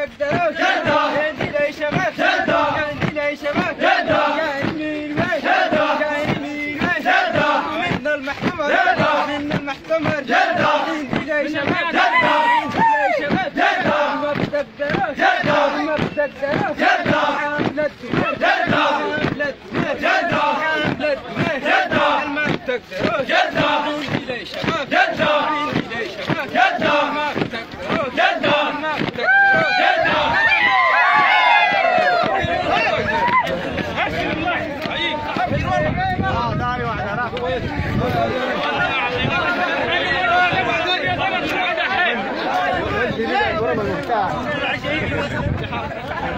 تقدروش يا دينا يا شباب يا دينا يا شباب يا يمين وين يا يمين وين من المحتمر من المحتمر يا دينا يا شباب يا شباب ما بتقدروش ما بتقدروش عاملة عاملة عاملة ما بتقدروش يا دينا يا شباب يا دينا يا شباب ما بتقدروش ما بتقدروش داري واحدة راح